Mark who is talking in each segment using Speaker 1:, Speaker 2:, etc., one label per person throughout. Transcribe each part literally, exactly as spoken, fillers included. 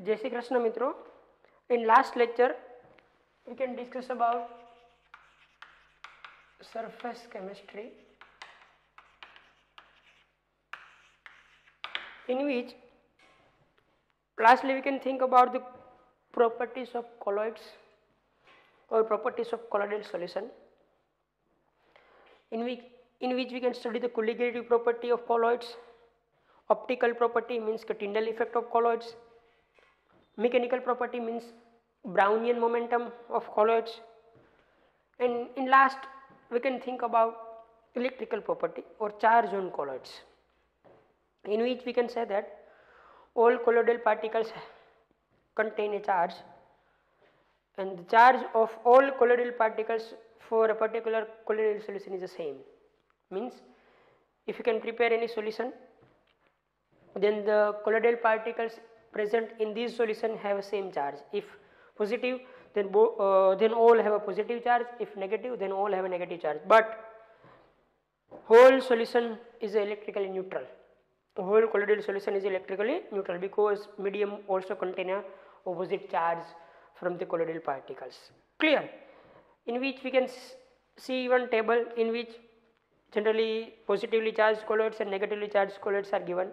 Speaker 1: Jai Shri Krishna Mitro. In last lecture, we can discuss about surface chemistry, in which lastly we can think about the properties of colloids or properties of colloidal solution, in which in which we can study the colligative property of colloids, optical property means the Tyndall effect of colloids, mechanical property means Brownian momentum of colloids, and in last we can think about electrical property or charge on colloids, in which we can say that all colloidal particles contain a charge, and the charge of all colloidal particles for a particular colloidal solution is the same. Means if you can prepare any solution, then the colloidal particles present in this solution have same charge. If positive, then bo uh, then all have a positive charge. If negative, then all have a negative charge. But whole solution is electrically neutral. Whole colloidal solution is electrically neutral because medium also contain a opposite charge from the colloidal particles. Clear? In which we can see one table in which generally positively charged colloids and negatively charged colloids are given.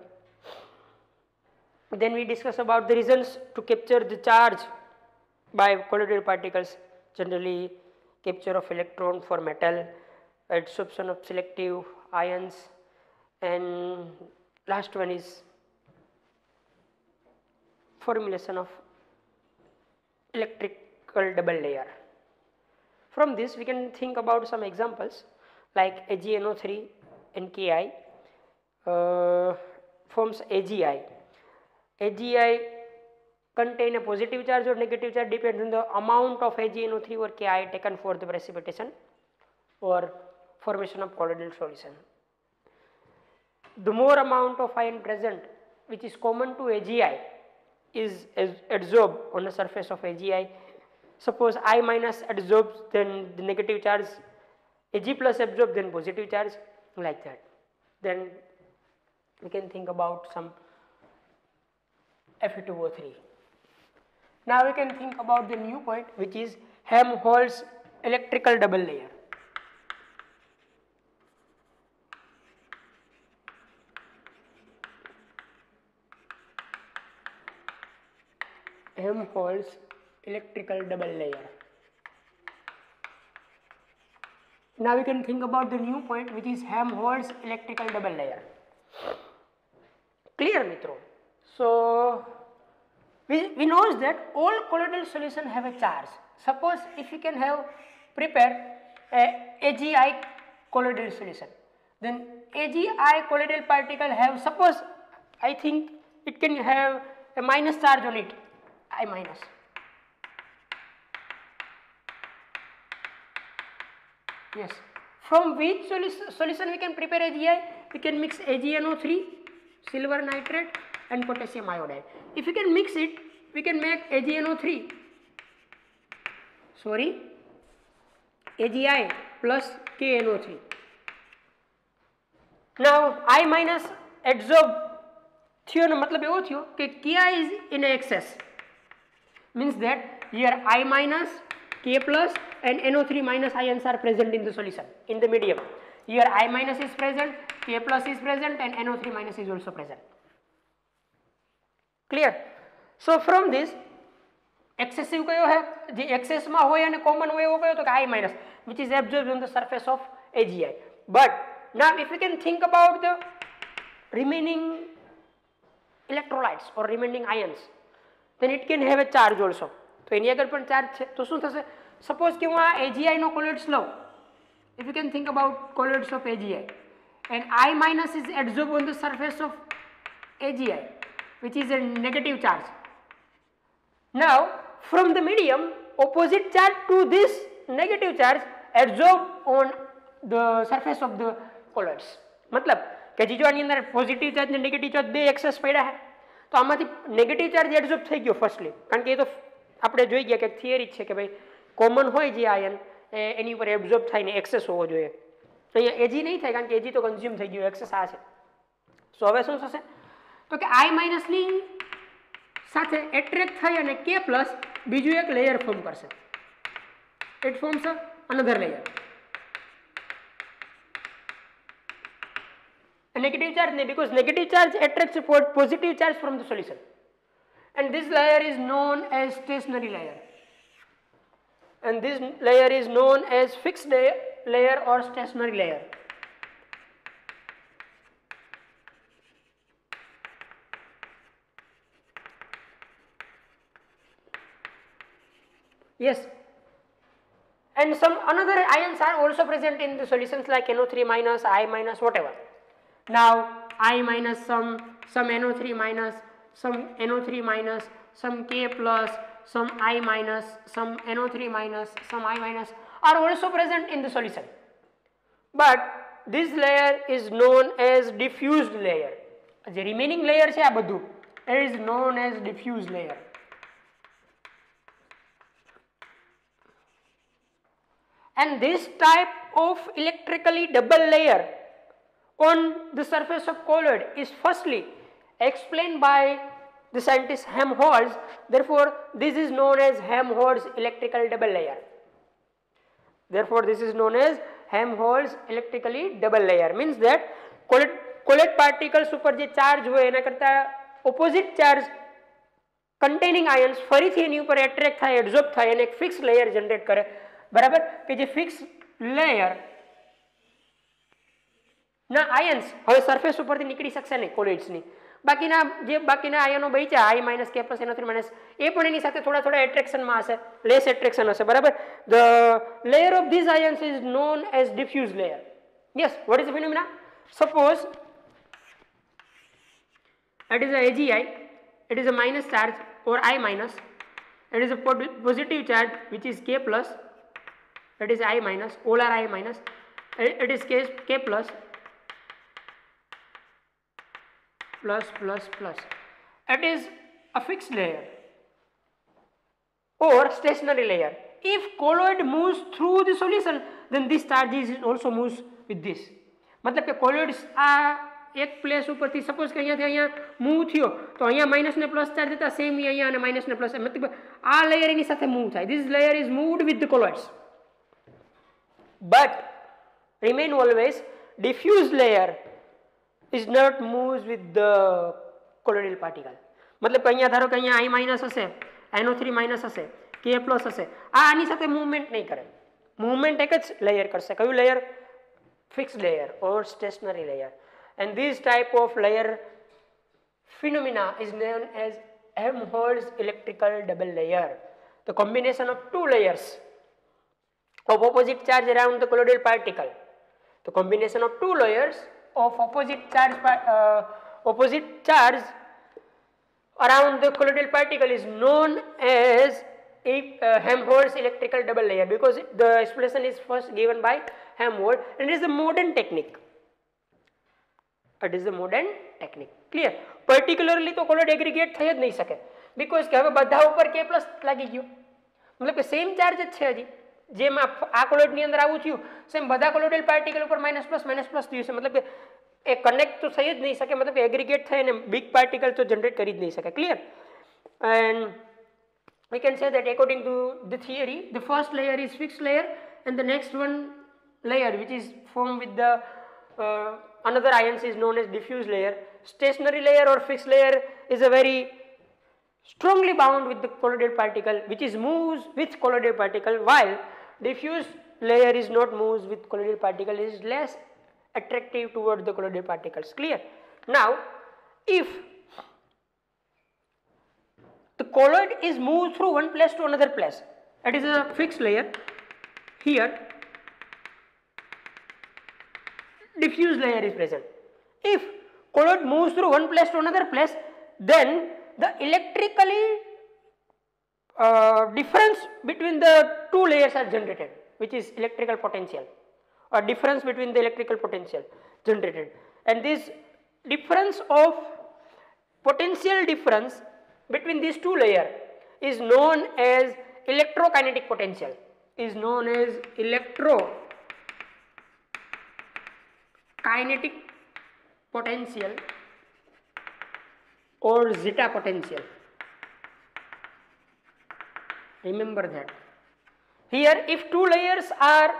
Speaker 1: Then we discuss about the reasons to capture the charge by colloidal particles, generally capture of electron for metal, adsorption of selective ions, and last one is formulation of electrical double layer. From this we can think about some examples like A G N O three and K I uh, forms A G I. A G I contain a positive charge or negative charge depends on the amount of A G N O three or K I taken for the precipitation or formation of colloidal solution. The more amount of ion present which is common to A G I is adsorbed on the surface of A G I. Suppose I minus adsorbs, then the negative charge, Ag plus absorbs, then positive charge, like that. Then we can think about some F E two O three. Now we can think about the new point which is Helmholtz electrical double layer. Helmholtz electrical double layer. Now we can think about the new point which is Helmholtz electrical double layer. Clear, Mitro? So we, we know that all colloidal solution have a charge. Suppose if you can have prepare a A G I colloidal solution, then A G I colloidal particle have, suppose I think it can have a minus charge on it, I minus. Yes. From which solu solution we can prepare A G I? We can mix A G N O three, silver nitrate and potassium iodide. If you can mix it, we can make A G N O three, sorry, A G I plus K N O three. Now I minus adsorb થયો ને મતલબ એવો થયો કે Ki is in excess, means that here I minus, K plus and N O three minus ions are present in the solution, in the medium. Here I minus is present, K plus is present and N O three minus is also present. Clear? So from this excessive કયો હે, જે excess માં હોય અને common હોય એવો કયો તો કે I minus, which is absorbed on the surface of A G I. But now if we can think about the remaining electrolytes or remaining ions, then it can have a charge also. તો એની આગળ પણ charge છે તો શું થશે? Suppose કે હું આ A G I no colloids લઉં, if you can think about colloids of A G I, and I minus is adsorbed on the surface of A G I, which is a negative charge. Now from the medium, opposite charge to this negative charge adsorbed on the surface of the colloids. मतलब કે જો આની અંદર positive charge ને negative charge બે excess પડ્યા છે તો આમાંથી નેગેટિવ ચાર્જ એડઝોર્બ થઈ ગયો ફર્સ્ટલી, કારણ કે એ તો આપણે જોઈ ગયા કે થિયરી છે કે ભાઈ કોમન હોય જે આયન એની ઉપર એબ્ઝોર્બ થાય ને એક્સેસ હોવો જોઈએ. અહીંયા એજી નહીં થાય કારણ કે એજી તો કન્ઝ્યુમ થઈ ગયું, એક્સેસ આ છે. સો હવે શું થશે તો કે I માઇનસની સાથે એટ્રેક્ટ થઈ અને કે પ્લસ બીજું એક લેયર ફોર્મ કરશે. It forms another layer. Negative charge नहीं, because negative charge attracts positive charge from the solution, and this layer is known as stationary layer, and this layer is known as fixed layer or stationary layer. Yes, and some another ions are also present in the solutions like N O three minus, I minus, whatever. Now I minus, some some N O three minus, some N O three minus, some K plus, some I minus, some N O three minus, some I minus are also present in the solution, but this layer is known as diffused layer. The remaining layer છે આ બધું, it is known as diffused layer. And this type of electrically double layer on the surface of colloid is firstly explained by the scientist Helmholtz. Therefore, this is known as Helmholtz electrical double layer. Therefore, this is known as Helmholtz electrically double layer. Means that colloid, colloid particles ઉપર જે charge હોય એના કરતા opposite charge containing ions ફરીથી એની ઉપર attract થાય, absorb થાય અને એક fixed layer generate કરે. બરાબર, કે જે fixed layer ના આયન્સ હવે સરફેસ ઉપરથી નીકળી શકશે નહીં કોલોઇડ્સની. બાકીના જે બાકીના આયનો બચ્યા I માઇનસ કે પ્લસ એનો થ્રી માઇનસ એ પણ એની સાથે થોડા થોડા એટ્રેક્શનમાં હશે, લેસ એટ્રેક્શન હશે. બરાબર, the layer of this ions is known as diffuse layer. Yes, what is the phenomena? Suppose it is a AgI, it is a minus charge or I minus, it is a positive charge which is K plus, it is I minus, all are I minus, it is K, K plus, plus plus plus. It is a fixed layer or stationary layer. If colloid moves through the solution, then this charge is also moves with this. मतलब કે colloids આ એક place ઉપરથી suppose કે અહીંયાથી અહીંયા move થયો તો અહીંયા માઇનસ ને પ્લસ ચાર્જ હતા, સેમ અહીંયા અને માઇનસ ને પ્લસ, મતલબ આ લેયર એની સાથે મૂવ થાય. This layer is moved with the colloids, but remain always diffuse layer is not moves with the colloidal particle. मतलब કે અહીંયા ધારો કે અહીંયા I માઇનસ હશે, N O three માઇનસ હશે, K પ્લસ હશે, આ આની સાથે મૂવમેન્ટ નહીં કરે. મૂવમેન્ટ એક જ લેયર કરશે. કયું layer? Fixed layer or stationary layer. And this type of layer phenomena is known as Helmholtz electrical double layer. The combination of two layers of opposite charge around the colloidal particle. The combination of two layers of opposite charge uh, opposite charge around the colloidal particle is known as a uh, Helmholtz electrical double layer, because the explanation is first given by Helmholtz, and it is a modern technique. It is a modern technique. Clear? Particularly તો colloid aggregate થઈ જ નહીં શકે, because કે હવે બધા ઉપર K plus લાગી ગયો, મતલબ કે સેમ ચાર્જ જ છે હજી. જેમ આ કોલોઇડની અંદર આવું થયું, સેમ બધા કોલોઇડલ પાર્ટિકલ ઉપર માઇનસ પ્લસ માઇનસ પ્લસ થયું છે, મતલબ કે એ કનેક્ટ તો થઈ જ નહીં શકે, મતલબ એગ્રીગેટ થઈ અને બિગ પાર્ટિકલ તો જનરેટ કરી જ નહીં શકે. Clear? And we can say that according to the theory, the first layer is fixed layer, and the next one layer which is formed with the uh, another ions is known as diffuse layer. Stationary layer or fixed layer is a very strongly bound with the colloidal particle, which is moves with colloidal particle, while diffuse layer is not moves with colloidal particle, is less attractive towards the colloidal particles. Clear? Now, if the colloid is moved through one place to another place, it is a fixed layer. Here diffuse layer is present. If colloid moves through one place to another place, then the electrically uh, difference between the two layers are generated, which is electrical potential, or difference between the electrical potential generated, and this difference of potential difference between these two layers is known as electrokinetic potential, is known as electrokinetic potential or zeta potential. Remember that. Here, if two layers are,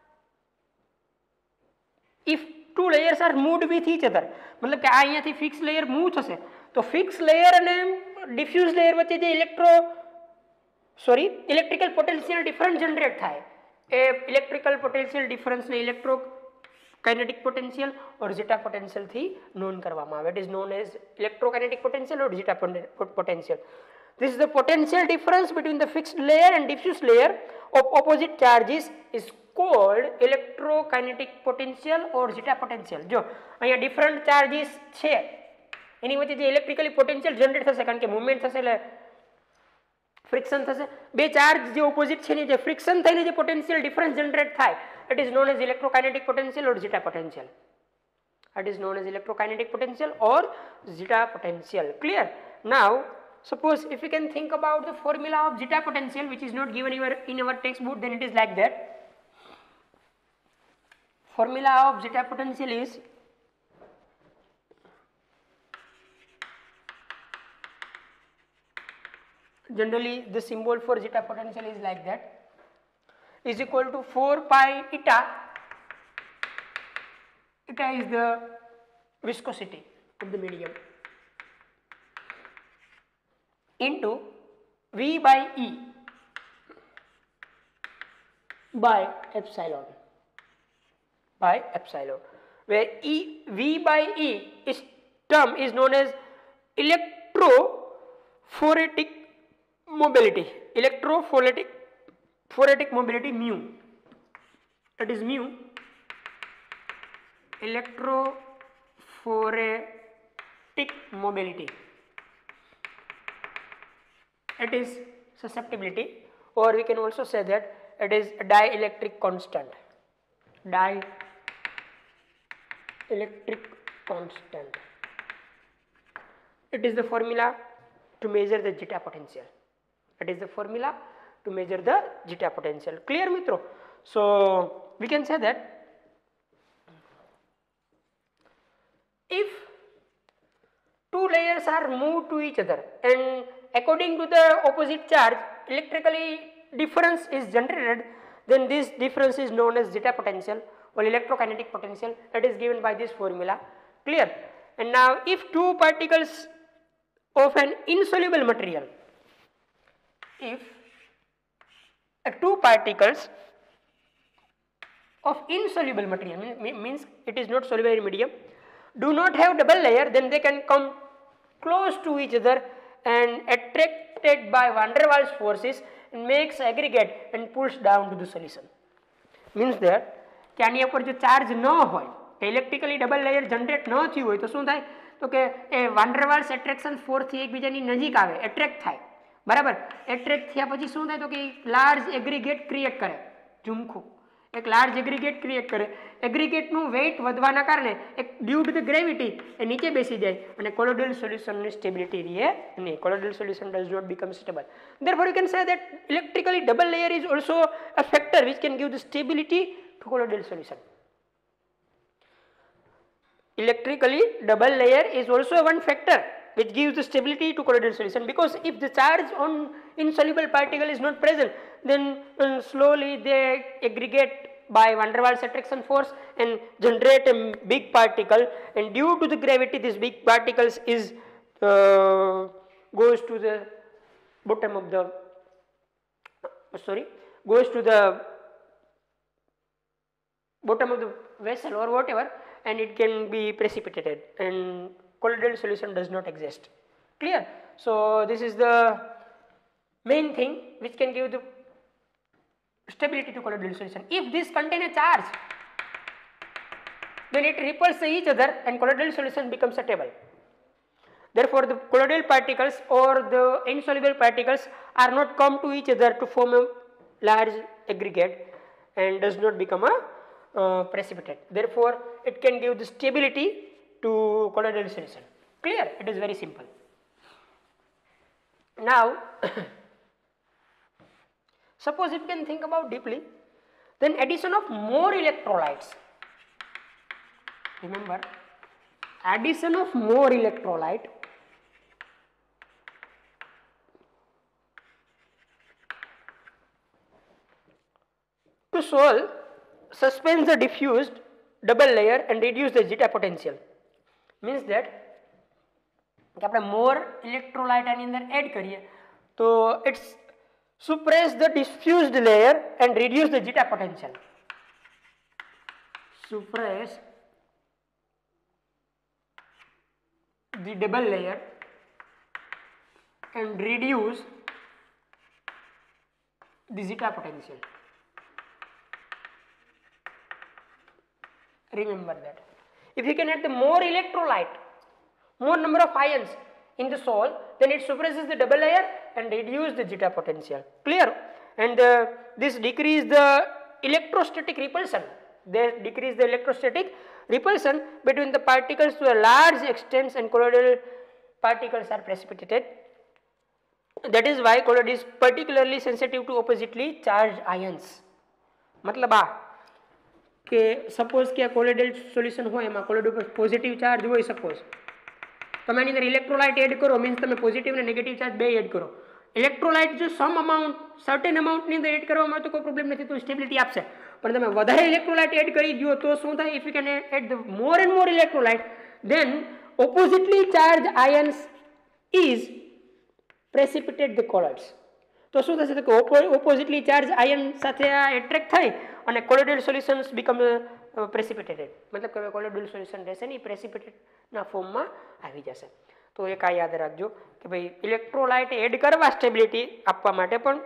Speaker 1: if two layers are moved with each other, मतलब કે આ અહીંયાથી fix layer move થશે તો fix layer અને diffuse layer વચ્ચે જે electro sorry electrical potential difference generate થાય એ ઇલેક્ટ્રિકલ પોટેન્શિયલ ડિફરન્સને electro kinetic potential or zeta પોટેન્શિયલથી નોન કરવામાં આવે. It is known as electrokinetic potential or zeta potential. This is the potential difference between the fixed layer and diffuse layer of opposite charges is called electrokinetic potential or zeta potential. જો અહીંયા different charges છે એની વચ્ચે જે electrically potential generate થશે કારણ કે movement થશે એટલે friction થશે. બે ચાર્જ જે opposite છે ને જે friction થઈને જે potential difference generate થાય it is known as electrokinetic potential or zeta potential. It is known as electrokinetic potential or zeta potential. Clear? Now suppose if you can think about the formula of zeta potential which is not given in our, in our textbook, then it is like that. Formula of zeta potential is generally the symbol for zeta potential is like that, is equal to four pi eta. Eta is the viscosity of the medium into V by E by epsilon by epsilon, where E V by E is term is known as electrophoretic mobility. Electrophoretic phoretic mobility mu. That is mu electrophoretic mobility. It is susceptibility, or we can also say that it is a dielectric constant. Dielectric constant. It is the formula to measure the zeta potential. It is the formula to measure the zeta potential. Clear, mitro? So we can say that if two layers are moved to each other and according to the opposite charge electrically difference is generated, then this difference is known as zeta potential or electrokinetic potential. That is given by this formula. Clear? And now if two particles of an insoluble material, if uh, two particles of insoluble material mean, means it is not soluble in medium, do not have double layer, then they can come close to each other and attracted by van der Waals forces and makes aggregate and pulls down to the solution. Means that કે આની ઉપર જો charge ન હોય electrically double layer generate ન થયું હોય તો શું થાય તો કે એ van der Waals એટ્રેક્શન ફોર્સથી એકબીજાની નજીક આવે એટ્રેક્ટ થાય બરાબર. એટ્રેક્ટ થયા પછી શું થાય તો કે લાર્જ એગ્રીગેટ ક્રિએટ કરે ઝુમખું એક લાર્જ એગ્રીગેટ ક્રિએટ કરે. એગ્રીગેટનું વેઇટ વધવાના કારણે એક ડ્યુ ટુ ધ ગ્રેવિટી એ નીચે બેસી જાય અને કોલોઇડલ સોલ્યુશનની સ્ટેબિલિટી રહે નહીં. Colloidal solution does not become stable. Therefore you can say that electrically double layer is also a factor which can give the stability to colloidal solution. Electrically double layer is also one factor which gives the stability to colloidal solution, because if the charge on insoluble particle is not present, then uh, slowly they aggregate by van der Waals attraction force and generate a big particle, and due to the gravity this big particles is uh, goes to the bottom of the uh, sorry goes to the bottom of the vessel or whatever, and it can be precipitated and colloidal solution does not exist. Clear? So this is the main thing which can give the stability to colloidal solution. If this contain a charge, then it repels each other and colloidal solution becomes stable. Therefore the colloidal particles or the insoluble particles are not come to each other to form a large aggregate and does not become a uh, precipitate. Therefore it can give the stability to colloidal solution. Clear? It is very simple. Now suppose if you can think about deeply, then addition of more electrolytes, remember addition of more electrolyte To solve, suspend the diffused double layer and reduce the zeta potential. Means that કે આપણે more electrolyte આની અંદર add કરીએ તો it's suppress the diffused layer and reduce the zeta potential. Suppress the double layer and reduce the zeta potential. Remember that. If you can add the more electrolyte, more number of ions in the salt, then it suppresses the double layer and reduce the zeta potential. Clear? And uh, this decrease the electrostatic repulsion. They decrease the electrostatic repulsion between the particles to a large extent, and colloidal particles are precipitated. That is why colloid is particularly sensitive to oppositely charged ions. मतलब आ કે suppose કે કોલોઇડલ solution હોય એમાં કોલોઇડ ઉપર positive charge હોય suppose તમે એની અંદર ઇલેક્ટ્રોલાઇટ એડ કરો મીન્સ તમે પોઝિટિવ અને નેગેટિવ ચાર્જ બે એડ કરો ઇલેક્ટ્રોલાઇટ જો સમ અમાઉન્ટ સર્ટેન અમાઉન્ટની અંદર એડ કરવામાં આવે તો કોઈ પ્રોબ્લેમ નથી તો સ્ટેબિલિટી આપશે પણ તમે વધારે ઇલેક્ટ્રોલાઇટ એડ કરી દો તો શું થાય if you can add the more and more electrolyte then oppositely charge ions is precipitate the colloids તો શું થશે કે ઓપોઝિટલી ચાર્જ આયન સાથે આ એટ્રેક્ટ થાય અને કોલોઇડલ સોલ્યુશન્સ બીકમ પ્રેસિપિટેટેડ मतलब કે કોલોઇડલ સોલ્યુશન રહેશે ને પ્રેસિપિટેટના ફોર્મમાં આવી જશે તો એક આ યાદ રાખજો કે ભાઈ ઇલેક્ટ્રોલાઇટ એડ કરવા સ્ટેબિલિટી આપવા માટે પણ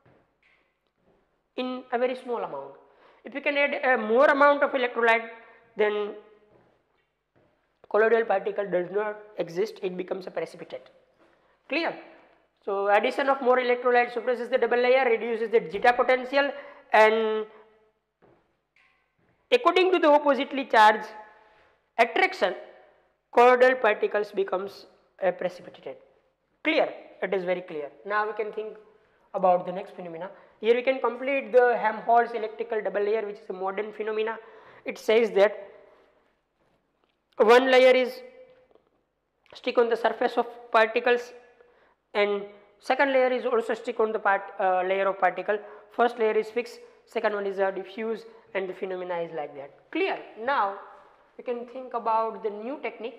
Speaker 1: in a very small amount. If you can add a more amount of electrolyte, then colloidal particle does not exist, it becomes a precipitate. Clear? So addition of more electrolyte suppresses the double layer, reduces the zeta potential, and according to the oppositely charged attraction, colloidal particles becomes a precipitated. Clear? It is very clear. Now we can think about the next phenomena. Here we can complete the Helmholtz electrical double layer, which is a modern phenomena. It says that one layer is stick on the surface of particles and second layer is also stick on the part uh, layer of particle. First layer is fixed, second one is uh, diffuse, and the phenomena is like that. Clear? Now we can think about the new technique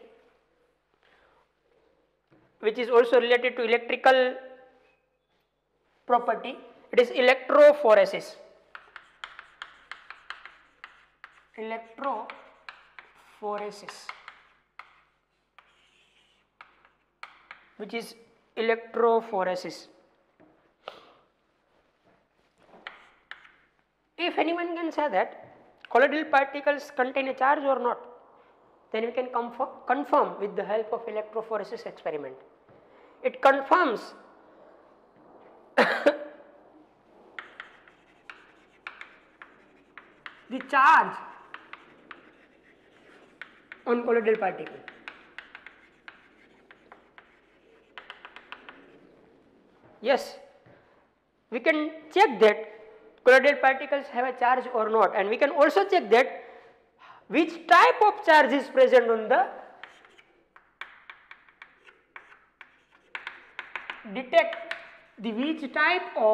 Speaker 1: which is also related to electrical property. It is electrophoresis. Electrophoresis, which is electrophoresis. If anyone can say that colloidal particles contain a charge or not, then we can confirm, confirm with the help of electrophoresis experiment. It confirms the charge on colloidal particle. Yes, we can check that colloidal particles have a charge or not, and we can also check that which type of charge is present on the detect the which type of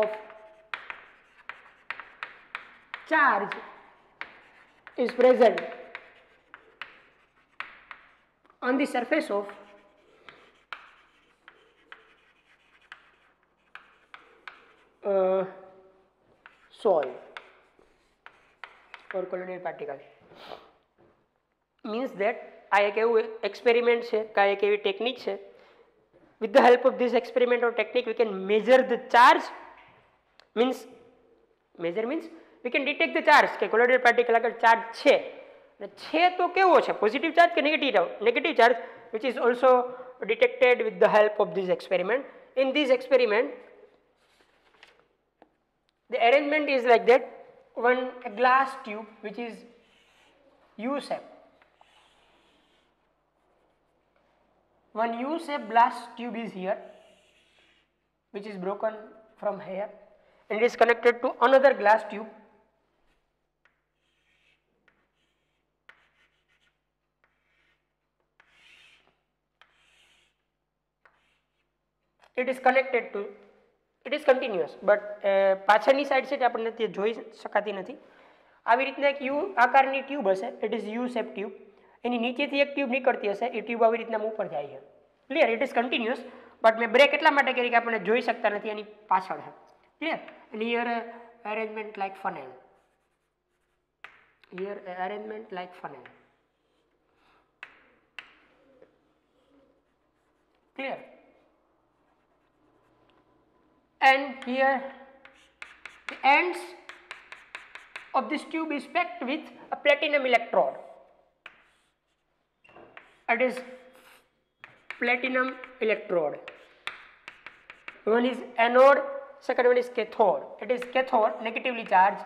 Speaker 1: charge is present on the surface of uh, soil or colloidal particle. Means that આ એક એવું experiment છે કે એક એવી technique છે. With the help of this experiment or technique, we can measure the charge. Means measure means we can detect the charge કે colloidal particle અગર charge છે ને છે તો કેવો છે positive charge કે negative negative charge, which is also detected with the help of this experiment. In this experiment, the arrangement is like that. One a glass tube which is U shape. One U shape glass tube is here, which is broken from here, and it is connected to another glass tube. It is connected to, it is continuous, but uh, પાછળની side છે જે આપણને તે જોઈ શકાતી નથી. આવી રીતના એક યુ આકારની ટ્યુબ હશે, it is U shape tube, એની નીચેથી એક ટ્યુબ નીકળતી હશે, એ ટ્યુબ આવી રીતના ઉપર જાય છે. Clear? It is continuous, but મેં બ્રેક એટલા માટે કરી કે આપણે જોઈ શકતા નથી એની પાછળ છે. Clear? And here arrangement like funnel, here arrangement like funnel. Clear? And here the ends of this tube is packed with a platinum electrode. It is platinum electrode. One is anode, second one is cathode. It is cathode, negatively charged,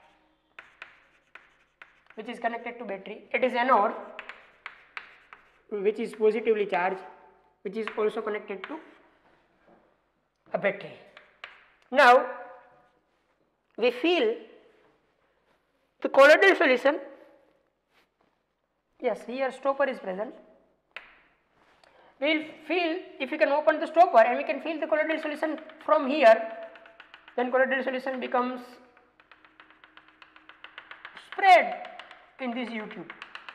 Speaker 1: which is connected to battery. It is anode, which is positively charged, which is also connected to a battery. Now we fill the colloidal solution. Yes, here stopper is present. We will fill, if we can open the stopper and we can fill the colloidal solution from here, then colloidal solution becomes spread in this U tube.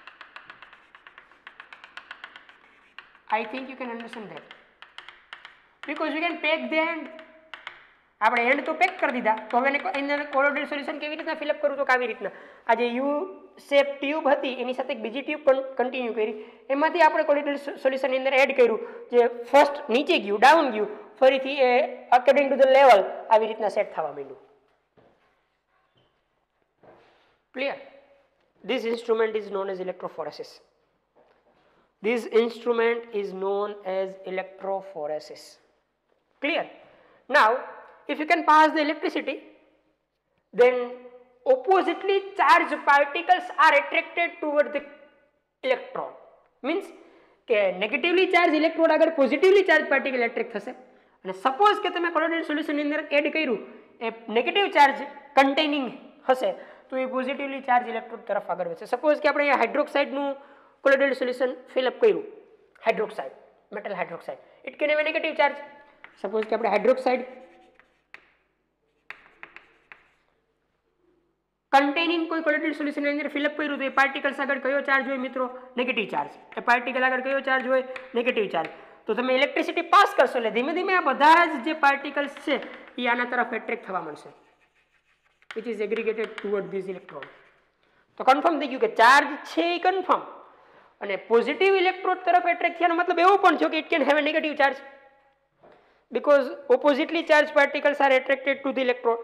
Speaker 1: I think you can understand that, because we can pack the end. આપણે end તો pack કરી દીધા, તો હવે એને કોલોઇડલ solution કેવી રીતના fill up કરવું? તો કેવી રીતના આ જે યુ શેપ ટ્યુબ હતી એની સાથે એક બીજી ટ્યુબ પણ કન્ટિન્યુ કરી, એમાંથી આપણે કોલોઇડલ સોલ્યુશનની અંદર એડ કર્યું, જે ફર્સ્ટ નીચે ગયું, ડાઉન ગયું, ફરીથી એ અકોર્ડિંગ ટુ ધ લેવલ આવી રીતના સેટ થવા માંડ્યું. Clear? This instrument is known as electrophoresis. This instrument is known as electrophoresis. Clear? Now, if you can pass the electricity, then oppositely charged particles are attracted toward the electron. Means કે negatively charged electrode આગળ positively charged particle attract થશે, અને suppose કે તમે colloidal solution ની અંદર add કર્યું, એ negative charge containing હશે, તો એ positively charged electrode તરફ આગળ વધશે. suppose કે આપણે અહીંયા હાઇડ્રોક્સાઇડ નું colloidal solution fill up કર્યું, hydroxide, metal hydroxide, it can have a negative charge. suppose કે આપણે હાઇડ્રોક્સાઇડ containing કોઈ colloidal solution ની અંદર fill up કર્યું, તો એ particles આગળ કયો ચાર્જ હોય મિત્રો? Negative charge. એ પાર્ટિકલ આગળ કયો ચાર્જ હોય? Negative charge. તો તમે ઇલેક્ટ્રિસિટી પાસ કરશો એટલે ધીમે ધીમે આ બધા જ જે પાર્ટિકલ્સ છે એ આના તરફ એટ્રેક્ટ થવા મળશે, which is aggregated toward this electron. તો કન્ફર્મ થઈ ગયું કે ચાર્જ છે એ કન્ફર્મ, અને પોઝિટિવ ઇલેક્ટ્રોડ તરફ એટ્રેક્ટ થયાનો મતલબ એવો પણ છે કે it can have a negative charge, because oppositely charged particles are attracted to the electrode.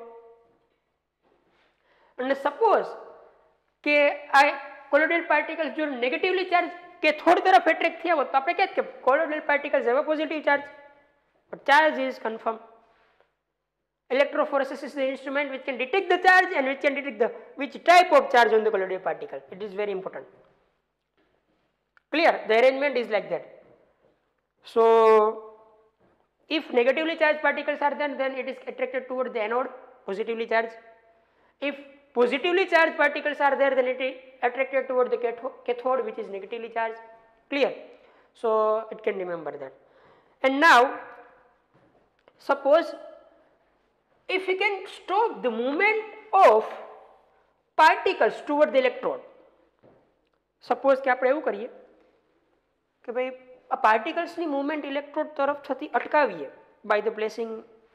Speaker 1: અને સપોઝ કે આ કોલોઇડલ પાર્ટિકલ્સ જો નેગેટિવલી ચાર્જ કેથોડ તરફ એટ્રેક્ટ થયા હોત તો આપણે કહેત કે colloidal particles have a positive charge, but charge is confirmed. Electrophoresis is the instrument which can detect the charge and which can detect the which type of charge on the colloidal particle. It is very important. Clear? The arrangement is like that. So if negatively charged particles are there, then it is attracted towards the anode, positively charged. If positively charged particles are there, then it is attracted towards the cathode, which is negatively charged. Clear? So it can remember that. And now suppose if we can stop the movement of particles toward the electrode, suppose કે આપણે એવું કરીએ કે ભાઈ આ પાર્ટિકલ્સની movement electrode તરફ થતી અટકાવીએ by the placing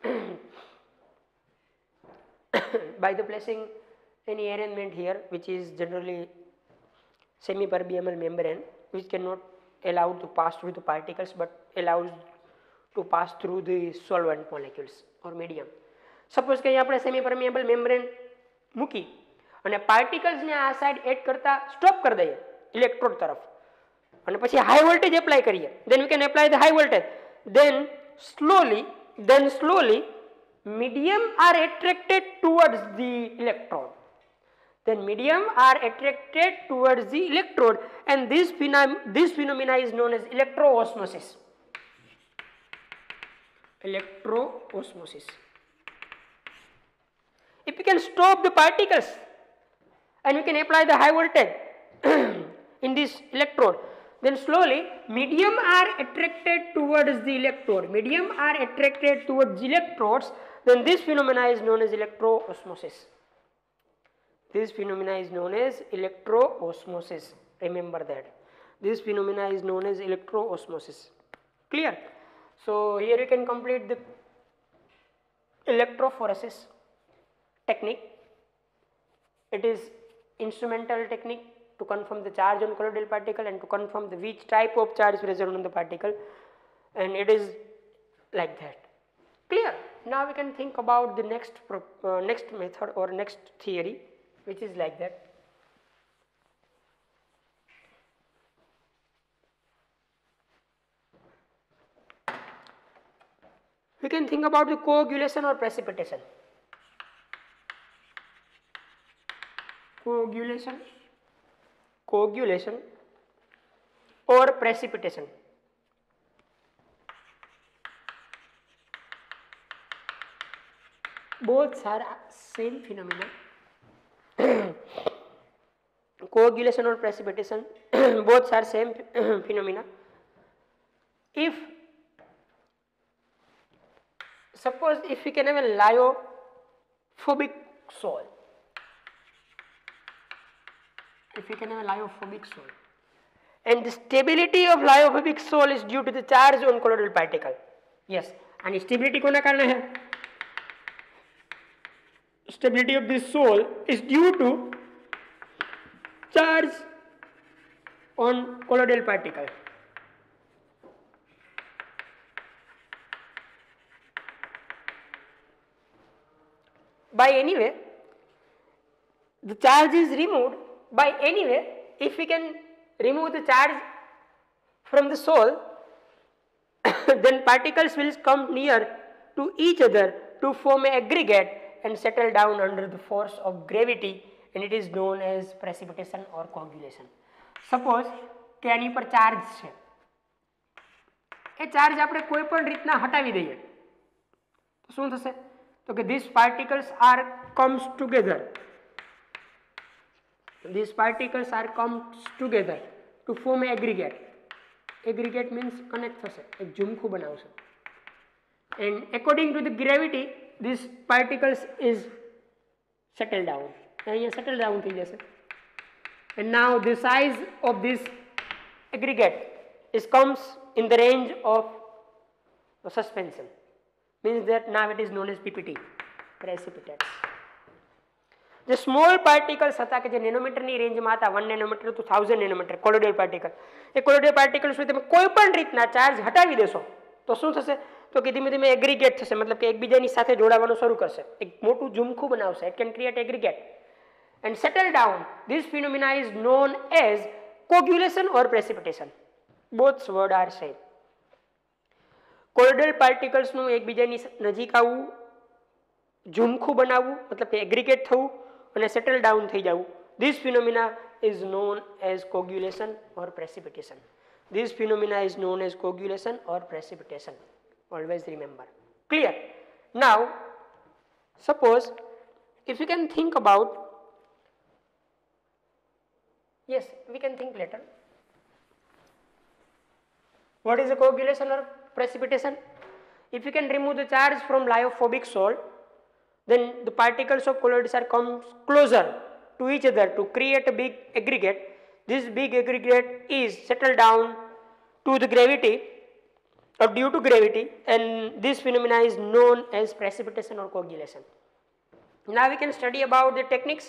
Speaker 1: by the placing any arrangement here which is generally semi permeable membrane which cannot allow to pass through the particles but allows to pass through the solvent molecules or medium. Suppose કે આપણે semi પરમિએબલ membrane મૂકી અને પાર્ટિકલ્સને આ side add કરતા stop કરી દઈએ electrode તરફ, અને પછી હાઈ વોલ્ટેજ એપ્લાય કરીએ, then we can apply the high voltage, then slowly then slowly medium are attracted towards the electrode, then medium are attracted towards the electrode, and this phenom this phenomena is known as electroosmosis. Electroosmosis. If we can stop the particles and we can apply the high voltage in this electrode, then slowly medium are attracted towards the electrode, medium are attracted towards the electrodes, then this phenomena is known as electroosmosis. This phenomena is known as electroosmosis. Remember that. This phenomena is known as electroosmosis. Clear? So here you can complete the electrophoresis technique. It is instrumental technique to confirm the charge on colloidal particle and to confirm the which type of charge present on the particle, and it is like that. Clear? Now we can think about the next uh, next method or next theory, which is like that. We can think about the coagulation or precipitation. Coagulation, coagulation or precipitation. Both are same phenomena. Coagulation or precipitation, both are same phenomena. If suppose if we can have a lyophobic soil, if we can have a lyophobic soil, and the stability of lyophobic soil is due to the charge on colloidal particle. Yes, and stability कोना कारण है? Stability of this soil is due to charge on colloidal particle. By any way, the charge is removed by any way. If we can remove the charge from the soil, then particles will come near to each other to form an aggregate and settle down under the force of gravity, and it is known as precipitation or coagulation. Suppose કે આની પર charge છે, એ charge આપણે કોઈ પણ રીતના હટાવી દઈએ તો શું થશે? તો કે these particles are comes together. These particles are comes together to form an aggregate. Aggregate means connect થશે, એક ઝુમખું બનાવશે. And according to the gravity, these particles is settle down. અહીંયા settle down થઈ જશે. And now the size of this aggregate is comes in the range of suspension. Means that now it is known as P P T, precipitates. The small particles હતા કે જે નેનોમીટરની રેન્જમાં હતા, one nanometer to one thousand nanometer colloidal particle. A colloidal particles હોય તમે કોઈ પણ રીતના ચાર્જ હટાવી દેશો તો શું થશે? તો કે ધીમે ધીમે એગ્રીગેટ થશે, મતલબ કે એકબીજાની સાથે જોડાવાનું શરૂ કરશે, એક મોટું ઝુમખું બનાવશે. It can create aggregate and settle down. This phenomena is known as coagulation or precipitation. Both words are same. Colloidal particles નું એકબીજાની નજીક આવવું, ઝુમખું બનાવવું, મતલબ કે એગ્રીગેટ થવું અને સેટલ ડાઉન થઈ જવું. This phenomena is known as coagulation or precipitation. This phenomena is known as coagulation or precipitation. Always remember. Clear? Now, suppose if you can think about, yes, we can think later. What is a coagulation or precipitation? If you can remove the charge from lyophobic soil, then the particles of colloids are come closer to each other to create a big aggregate. This big aggregate is settled down to the gravity or due to gravity, and this phenomena is known as precipitation or coagulation. Now we can study about the techniques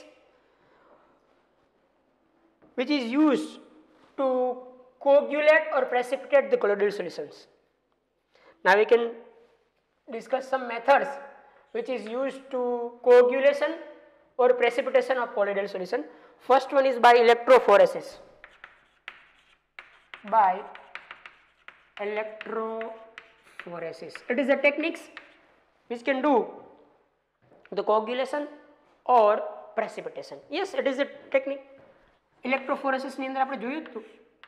Speaker 1: which is used to coagulate or precipitate the colloidal solutions. Now we can discuss some methods which is used to coagulation or precipitation of colloidal solution. First one is by electrophoresis. By electrophoresis. It is a techniques which can do the coagulation or precipitation. Yes, it is a technique. Electrophoresis ની અંદર આપણે જોયું હતું.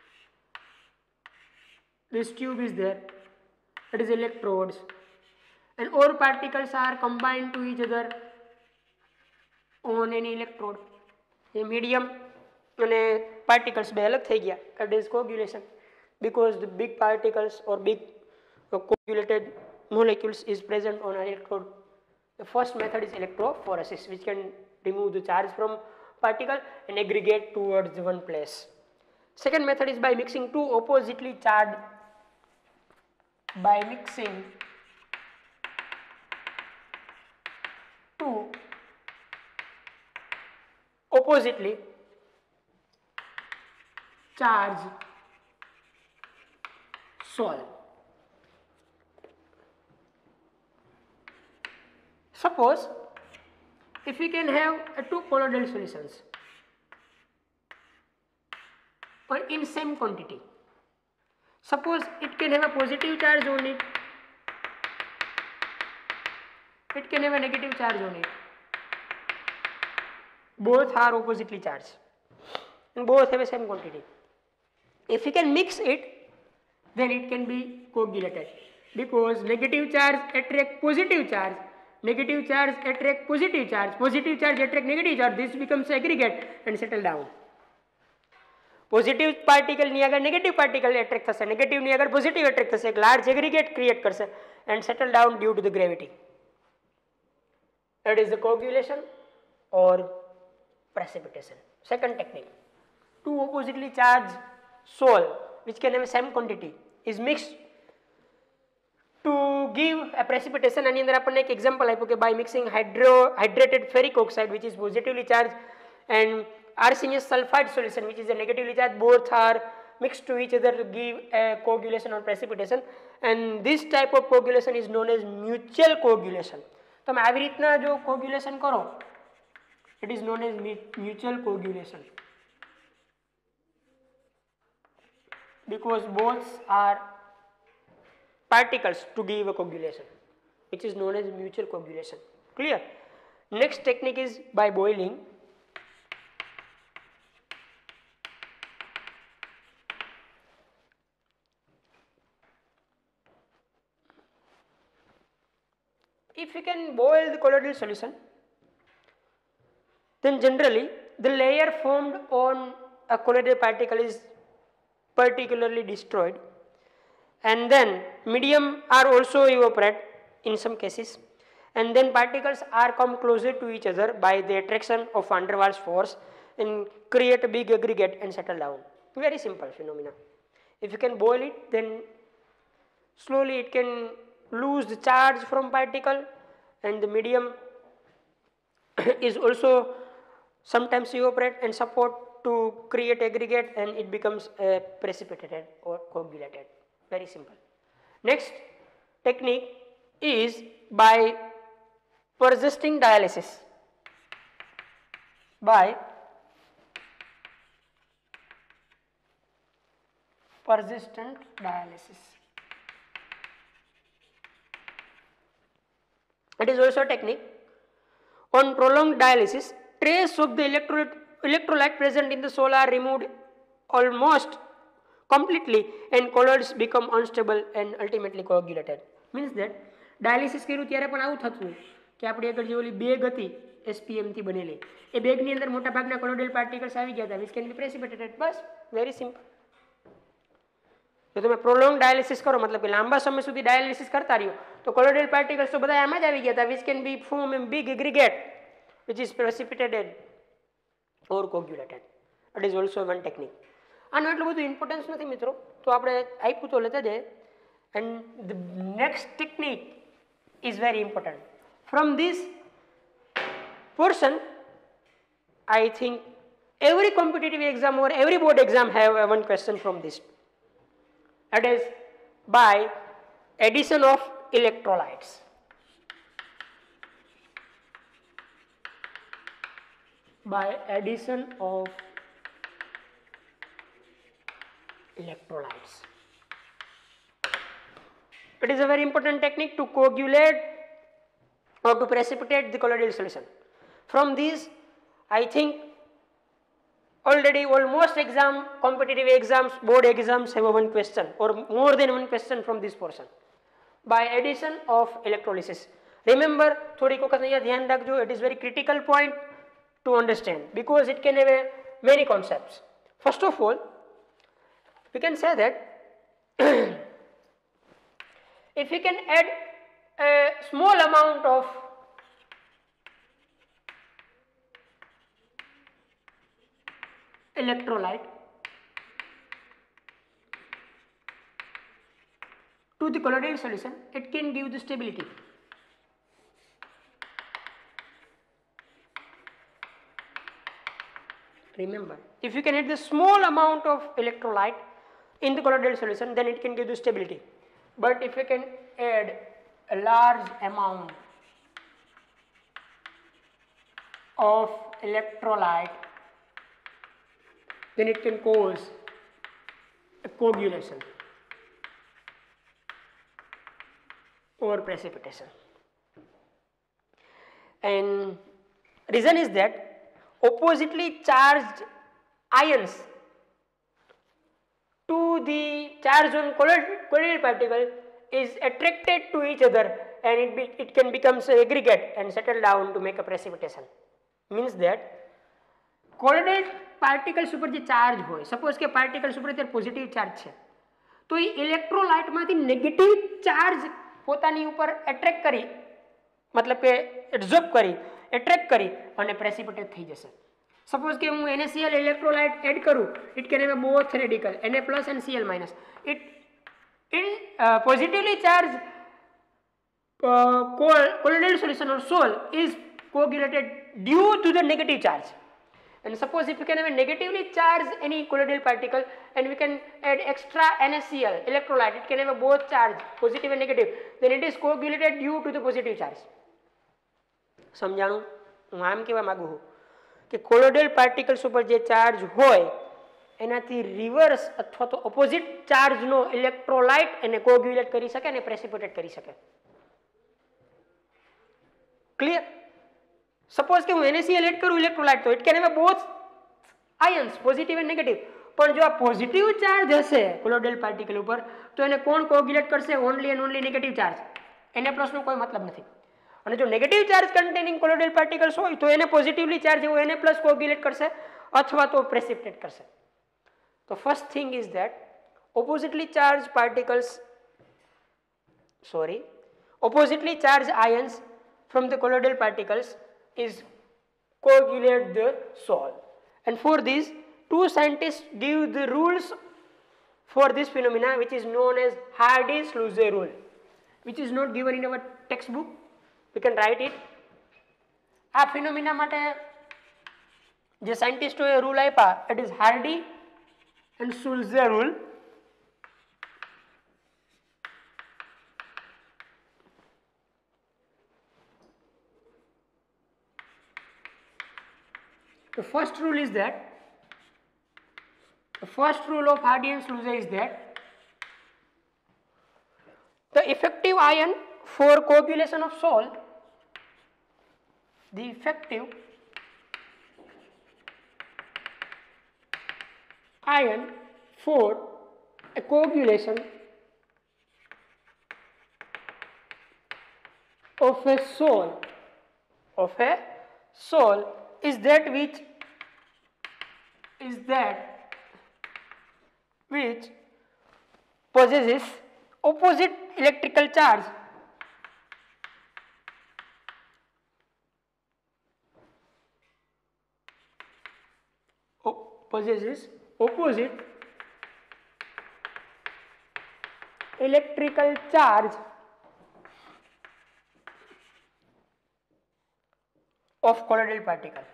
Speaker 1: This tube is there. It is electrodes, and all particles are combined to each other on any electrode. A medium and particles બે અલગ થઈ ગયા. That is coagulation, because the big particles or big uh, coagulated molecules is present on an electrode. The first method is electrophoresis, which can remove the charge from particle and aggregate towards one place. Second method is by mixing two oppositely charged, by mixing two oppositely charged solid. Suppose if we can have uh, two colloidal solutions or in same quantity, suppose it can have a positive charge on it, it can have a negative charge on it, both are oppositely charged and both have a same quantity. If we can mix it, then it can be coagulated, because negative charge attract positive charge, negative charge attract positive charge, positive charge attract negative charge, this becomes aggregate and settle down. Positive particle ની આગળ negative particle attract થશે, negative ની આગળ positive attract થશે, એક large aggregate create કરશે and settle down due to the gravity. That is the coagulation or precipitation. Second technique, two oppositely charged sol which can have same quantity is mixed to give a precipitation. આની અંદર આપણને એક example આપ્યું કે by mixing hydro hydrated ferric oxide which is positively charged and arsenious sulfide solution which is a negatively charged, both are mixed to each other to give a coagulation or precipitation, and this type of coagulation is known as mutual coagulation. તમે આવી રીતના જો coagulation કરો, it is known as mutual coagulation because both are particles to give a coagulation, which is known as mutual coagulation. Clear? Next technique is by boiling. If we can boil the colloidal solution, then generally the layer formed on a colloidal particle is particularly destroyed, and then medium are also evaporate in some cases, and then particles are come closer to each other by the attraction of van der Waals force and create a big aggregate and settle down. Very simple phenomena. If you can boil it, then slowly it can lose the charge from particle, and the medium is also sometimes evaporate and support to create aggregate, and it becomes uh, precipitated or coagulated. Very simple. Next technique is by persisting dialysis. By persistent dialysis. It is also a technique. On prolonged dialysis, trace of the electrolyte, electrolyte present in the sol are removed almost completely and colloids become unstable and ultimately coagulated. Means that dialysis કર્યું ત્યારે પણ આવું થતું કે આપણી આગળ જે ઓલી બેગ હતી S P M થી બનેલી, એ બેગની અંદર મોટા ભાગના કોલોઇડલ પાર્ટિકલ્સ આવી ગયા હતા, which can be precipitated. Bus, very simple. જો તમે પ્રોલોંગ ડાયાલિસિસ કરો, મતલબ કે લાંબા સમય સુધી ડાયાલિસિસ કરતા રહ્યો, તો કોલોઇડલ પાર્ટિકલ્સ તો બધા આમાં જ આવી ગયા હતા, which can be form a big aggregate which is precipitated or coagulated. That is also one technique. આનું એટલું બધું ઇમ્પોર્ટન્સ નથી મિત્રો, તો આપણે આપ્યું તો લેતા જાય. And the next technique is very important. From this portion, I think every competitive exam or every board exam have uh, one question from this. That is by addition of electrolytes. By addition of electrolytes. It is a very important technique to coagulate or to precipitate the colloidal solution. From these, I think already almost exam, competitive exams, board exams have one question or more than one question from this portion. By addition of electrolysis. Remember, થોડીક વખત અહીંયા ધ્યાન રાખજો, it is very critical point to understand because it can have a many concepts. First of all, we can say that if we can add a small amount of electrolyte to the colloidal solution, it can give the stability. Remember, if you can add the small amount of electrolyte in the colloidal solution, then it can give the stability. But if you can add a large amount of electrolyte, then it can cause a coagulation or precipitation. And reason is that oppositely charged ions to the charge on colloidal particle is attracted to each other, and it, be, it can become an aggregate and settle down to make a precipitation. Means that colloidal particles ઉપર જે charge હોય, suppose કે particles ઉપર અત્યારે positive charge છે, તો એ ઇલેક્ટ્રોલાઇટમાંથી negative charge પોતાની ઉપર એટ્રેક્ટ કરી, મતલબ કે એબ્ઝોર્બ કરી, એટ્રેક્ટ કરી અને પ્રેસિપિટેટ થઈ જશે. સપોઝ કે હું NaCl ઇલેક્ટ્રોલાઇટ એડ કરું, it can have both radical Na plus and Cl minus. It in uh, positively charged uh, colloidal solution or sol is coagulated due to the negative charge. And suppose if you can have a negatively charged any colloidal particle and we can add extra NaCl electrolyte, it can have a both charge positive and negative, then it is coagulated due to the positive charge. સમજાણું? હું આમ કહેવા માંગુ છું કે colloidal particles ઉપર જે charge હોય એનાથી રિવર્સ અથવા તો ઓપોઝિટ ચાર્જનો ઇલેક્ટ્રોલાઇટ એને કોગ્યુલેટ કરી શકે અને પ્રેસિપિટેટ કરી શકે. ક્લિયર? સપોઝ કે હું NaCl એડ કરું ઇલેક્ટ્રોલાઇટ, તો it can have both ions positive and negative. પણ જો આ પોઝિટિવ ચાર્જ હશે કોલોઇડલ પાર્ટિકલ ઉપર, તો એને કોણ કોગ્યુલેટ કરશે? Only and only negative charge. એને પ્લસનો કોઈ મતલબ નથી. અને જો negative charge containing colloidal particles હોય તો એને પોઝિટિવલી ચાર્જ એવું એને પ્લસ કોગ્યુલેટ કરશે અથવા તો પ્રેસિપિટેટ કરશે. તો first thing is that oppositely charged particles sorry oppositely charged ions from the colloidal particles is coagulate the sol. And for this, two scientists give the rules for this phenomena, which is known as Hardy-Schulze rule, which is not given in our textbook. We can write it. આ phenomena માટે જે સાયન્ટિસ્ટોએ rule આપ્યા, it is Hardy and Schulze rule. The first rule is that the first rule of Hardy and Schulze is that the effective ion for coagulation of sol, the effective ion for a coagulation of a sol of a sol is that which is that which possesses opposite electrical charge possesses opposite electrical charge of colloidal particle.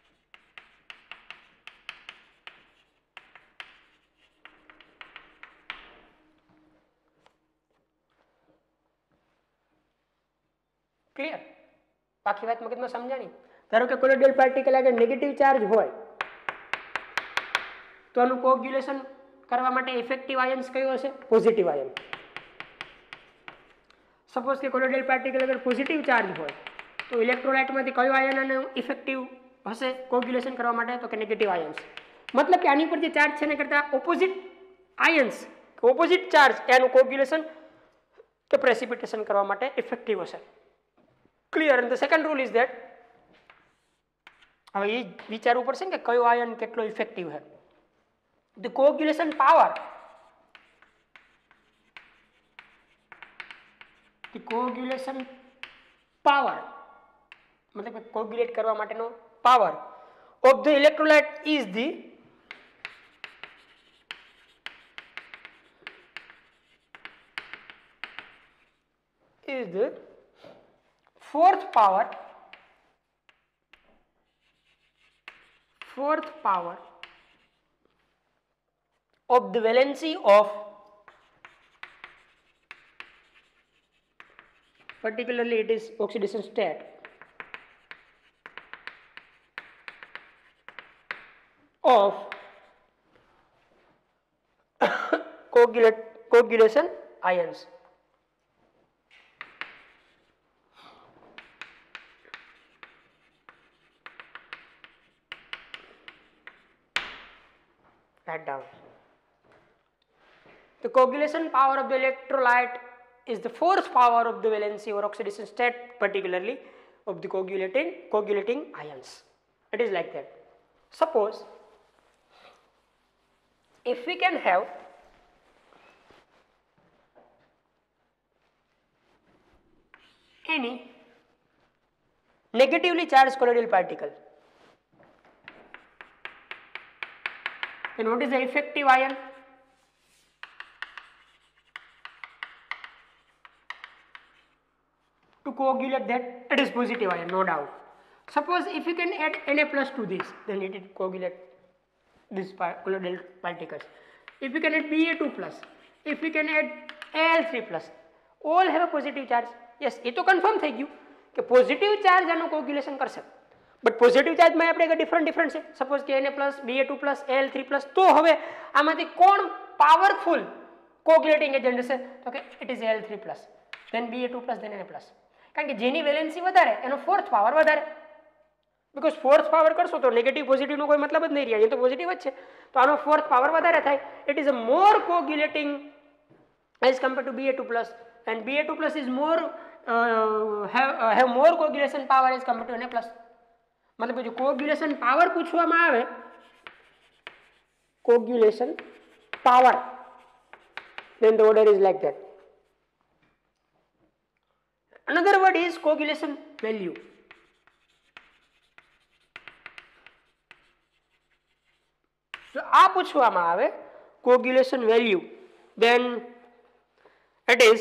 Speaker 1: Clear? બાકી વાત મગજમાં સમજાણી? ધારો કે colloidal particle આગળ negative charge હોય તો આનું કોગ્યુલેશન કરવા માટે ઇફેક્ટિવ આયન્સ કયો હશે? Positive ion. સપોઝ કે કોલોઇડલ પાર્ટિકલ અગર પોઝિટિવ ચાર્જ હોય તો ઇલેક્ટ્રોલાઇટમાંથી કયો આયન આને ઇફેક્ટિવ હશે કોગ્યુલેશન કરવા માટે? તો કે નેગેટિવ આયન્સ. મતલબ કે આની પર જે ચાર્જ છે એના કરતાં ઓપોઝિટ આયન્સ ઓપોઝિટ ચાર્જ એનું કોગ્યુલેશન કે પ્રેસિપિટેશન કરવા માટે ઇફેક્ટિવ હશે. Clear? And the second rule is that હવે એ વિચારવું પડશે ને કે કયો આયન કેટલો ઇફેક્ટિવ છે. The coagulation power the coagulation power मतलब कोगुलेट करवा माटेनो power of the electrolyte is the is the fourth power fourth power of the valency of particularly it is oxidation state of coagulate coagulation ions. Write down. The coagulation power of the electrolyte is the fourth power of the valency or oxidation state, particularly of the coagulating coagulating ions. It is like that. Suppose if we can have any negatively charged colloidal particle, then what is the effective ion? To coagulate that, it is positive ion, no doubt. Suppose if you can add Na plus to this, then it will coagulate these colloidal particles. If you can add B A two plus, if we can add A L three plus, all have a positive charge. Yes, ये तो confirm થઈ ગયું કે positive charge આનું coagulation કરશે. But positive charge માં આપણે different different છે. Suppose કે Na plus, B A two plus, A L three plus, તો હવે આમાંથી કોણ powerful coagulating agent હશે? તો કે it is A L three plus, then B A two plus, then Na plus. કારણ કે જેની વેલેન્સી વધારે એનો ફોર્થ પાવર વધારે, બીકોઝ ફોર્થ પાવર કરશો તો નેગેટિવ પોઝિટિવનો કોઈ મતલબ જ નહીં રહ્યા, એ તો પોઝિટિવ જ છે, તો આનો ફોર્થ પાવર વધારે થાય. It is a more coagulating as compare to B A two plus, and B A two plus is more uh, have uh, have more coagulation power as compared to Na plus. मतलब जो coagulation power પૂછવામાં આવે, coagulation power, then the order is like that. Another word is coagulation value. So આ પૂછવામાં આવે coagulation value, then it is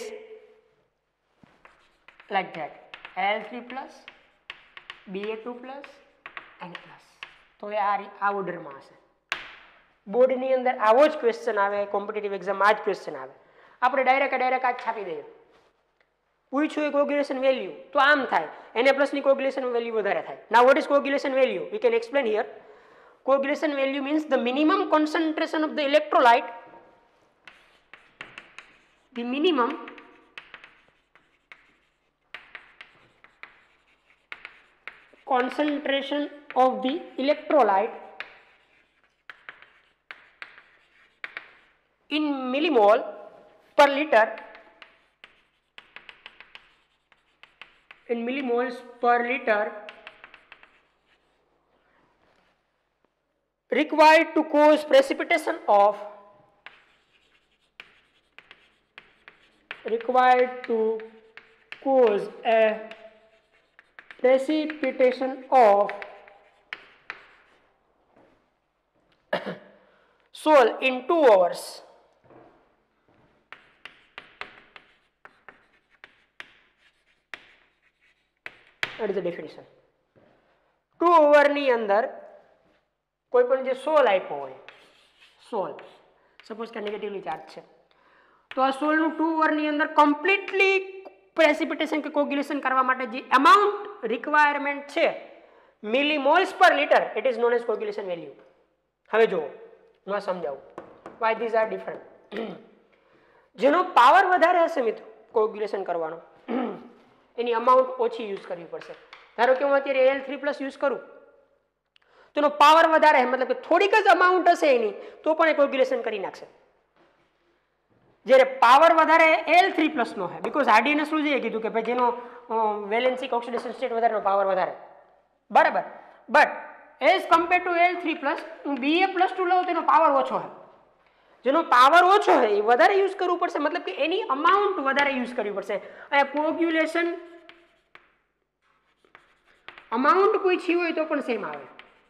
Speaker 1: like that: A L three plus, B A two plus, Na plus. તો એ આ આ ઓર્ડરમાં હશે. બોર્ડની અંદર આવો જ ક્વેશ્ચન આવે, કોમ્પિટિટિવ એક્ઝામ આ જ ક્વેશ્ચન આવે. આપણે ડાયરેક્ટ ડાયરેક્ટ આ જ છાપી દઈએ. પૂછ્યું એ કોગ્યુલેશન વેલ્યુ તો આમ થાય, Na plus ની કોગ્યુલેશન વેલ્યુ વધારે થાય. Now what is coagulation value? We can explain here. Coagulation value means the minimum concentration of the electrolyte, the minimum concentration of the electrolyte in millimole per liter, in millimoles per liter, required to cause precipitation of required to cause a precipitation of sol in two hours. That is the definition. two hour ની અંદર કોઈ પણ જે sol આપ્યો હોય, sol suppose કે negatively charge છે, તો આ સોલનું ટુ અવરની અંદર કમ્પ્લીટલી પ્રેસિપિટેશન કે કોગ્યુલેશન કરવા માટે જે અમાઉન્ટ રિક્વાયરમેન્ટ છે મિલીમોલ્સ પર litre, it is known as coagulation value. હવે જુઓ, હું આ સમજાવું વાય ધીઝ આર ડિફરન્ટ. જેનો પાવર વધારે હશે મિત્રો કોગ્યુલેશન કરવાનો, એની અમાઉન્ટ ઓછી યુઝ કરવી પડશે. ધારો કે હું અત્યારે A L three plus use કરું તો એનો પાવર વધારે છે, મતલબ કે થોડીક જ અમાઉન્ટ હશે એની તો પણ એ કોગ્યુલેશન કરી નાખશે. જ્યારે પાવર વધારે A L three plus નો છે, બીકોઝ હાર્ડીને શું છે કીધું કે ભાઈ જેનો વેલેન્સી ઓક્સિડેશન સ્ટેટ વધારે, પાવર વધારે, બરાબર. But as compare to A L three plus હું B A plus ટુ લઉં તો એનો પાવર ઓછો છે. જેનો પાવર ઓછો છે એ વધારે યુઝ કરવું પડશે, મતલબ કે એની અમાઉન્ટ વધારે યુઝ કરવી પડશે. અહીંયા કોગ્યુલેશન અમાઉન્ટ પૂછી હોય તો પણ સેમ આવે,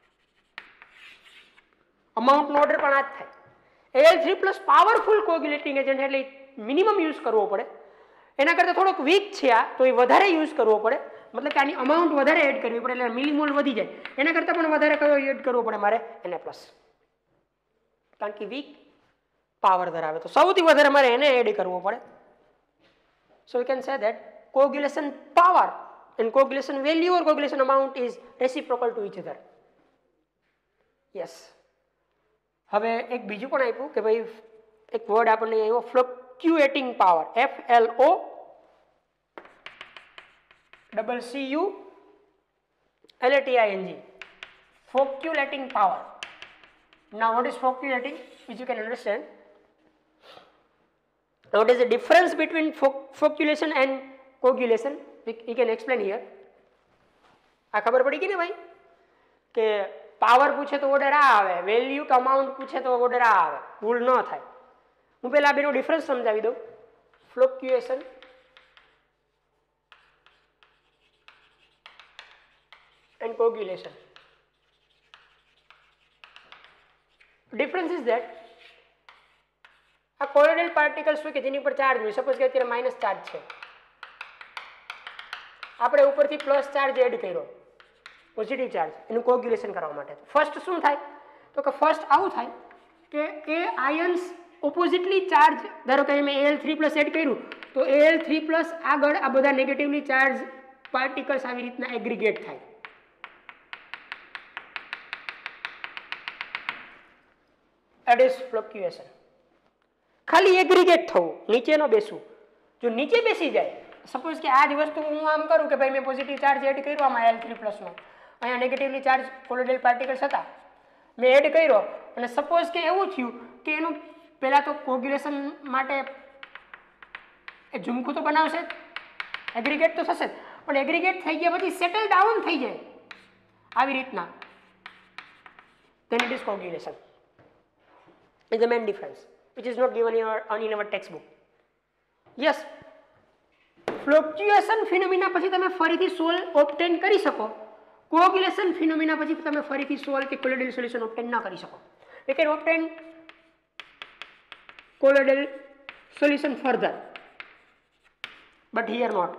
Speaker 1: અમાઉન્ટનો ઓર્ડર પણ આ જ થાય. A L three plus powerful coagulating agent એટલે મિનિમમ યુઝ કરવો પડે. એના કરતાં થોડોક વીક છે આ, તો એ વધારે યુઝ કરવો પડે, મતલબ કે આની અમાઉન્ટ વધારે એડ કરવી પડે, એટલે મિલીમોલ વધી જાય. એના કરતાં પણ વધારે કયો એડ કરવો પડે મારે? Na પ્લસ, કારણ કે વીક પાવર ધરાવે, તો સૌથી વધારે મારે એને એડ કરવો પડે. So we can say that coagulation power and coagulation value or coagulation amount is reciprocal to each other. Yes. હવે એક બીજું પણ આપ્યું કે ભાઈ એક વર્ડ આપણને આવ્યો fluctuating power, F L O double C U L A T I N G, flocculating power. Now what is fluctuating, which you can understand? Now what is the difference between flocculation and coagulation? We, we can explain here. આ ખબર પડી ગઈ ને ભાઈ કે power પૂછે તો order આ આવે, વેલ્યુ કે અમાઉન્ટ પૂછે તો ઓર્ડર આ આવે, ભૂલ ન થાય. હું પહેલા બેનો ડિફરન્સ સમજાવી દઉં. Fluctuation and coagulation. Difference is that આ કોલોઇડલ પાર્ટિકલ્સ હોય કે જેની ઉપર ચાર્જ હોય, સપોઝ કે અત્યારે માઇનસ ચાર્જ છે, આપણે ઉપરથી પ્લસ ચાર્જ એડ કર્યો, પોઝિટિવ ચાર્જ, એનું કોગ્યુલેશન કરવા માટે. ફર્સ્ટ શું થાય તો કે ફર્સ્ટ આવું થાય કે એ આયન્સ ઓપોઝિટલી ચાર્જ, ધારો કે મેં એલ થ્રી પ્લસ એડ કર્યું તો એલ થ્રી પ્લસ આગળ આ બધા નેગેટિવલી ચાર્જ પાર્ટિકલ્સ આવી રીતના એગ્રીગેટ થાય. That is fluctuation. ખાલી એગ્રીગેટ થવું, નીચે ન બેસવું. જો નીચે બેસી જાય, સપોઝ કે આ જ વસ્તુ હું આમ કરું કે ભાઈ મેં પોઝિટિવ ચાર્જ એડ કર્યો આમાં એલ થ્રી પ્લસનો, અહીંયા નેગેટિવલી ચાર્જ કોલોઇડલ પાર્ટિકલ્સ હતા, મેં એડ કર્યો, અને સપોઝ કે એવું થયું કે એનું પહેલાં તો કોગ્યુલેશન માટે એ ઝુમખું તો બનાવશે જ, એગ્રીગેટ તો થશે જ, પણ એગ્રીગેટ થઈ ગયા પછી સેટલ ડાઉન થઈ જાય આવી રીતના, then it is coagulation. Is the main difference, which is not given in our, in our textbook. Yes, fluctuation phenomena પછી તમે ફરીથી સોલ ઓબ્ટેન કરી શકો, coagulation phenomena પછી તમે ફરીથી સોલ કે કોલોઇડલ સોલ્યુશન ઓબ્ટેન ન કરી શકો. You can obtain colloidal solution further, but here not.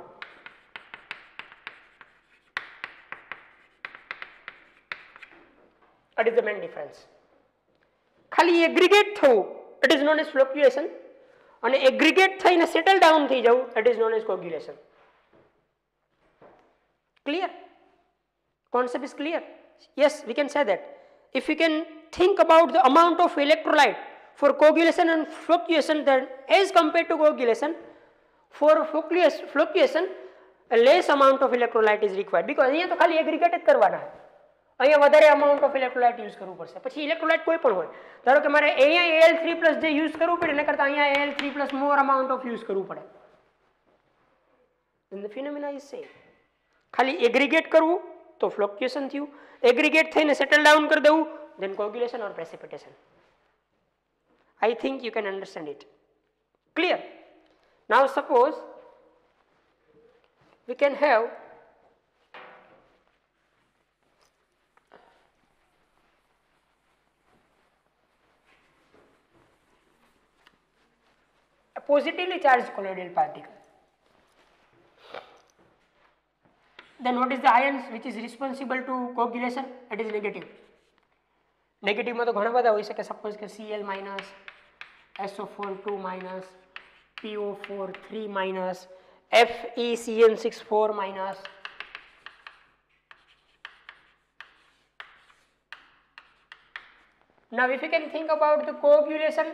Speaker 1: That is the main difference. ખાલી એગ્રીગેટ થવું, it is known as fluctuation, અને એગ્રીગેટ થઈને સેટલ ડાઉન થઈ જવું, it is known as coagulation. Clear? Concept is clear? Yes, we can say that. If you can think about the amount of electrolyte for coagulation and fluctuation, then as compared to coagulation, for fluctuation a less amount of electrolyte is required, because અહીંયા તો ખાલી aggregate જ કરવાના, અહીંયા વધારે amount of electrolyte use કરવું પડશે. પછી ઇલેક્ટ્રોલાઇટ કોઈ પણ હોય, ધારો કે મારે અહીંયા એલ થ્રી પ્લસ જે યુઝ કરવું પડે એના કરતાં અહીંયા L three plus more amount of use કરવું પડે. then the phenomena is same. ખાલી એગ્રીગેટ કરવું તો ફ્લક્ચ્યુએશન થયું, એગ્રીગેટ થઈને સેટલ ડાઉન કરી દેવું, then coagulation or precipitation. I think you can understand it. Clear? Now suppose we can have a positively charged colloidal particle. Then what is the ions which is responsible to coagulation? It is negative. Negative માં તો ઘણા બધા હોઈ શકે, suppose કે C L minus, S O four two minus, P O four three minus, F E C N six four minus. Now if you can think about the coagulation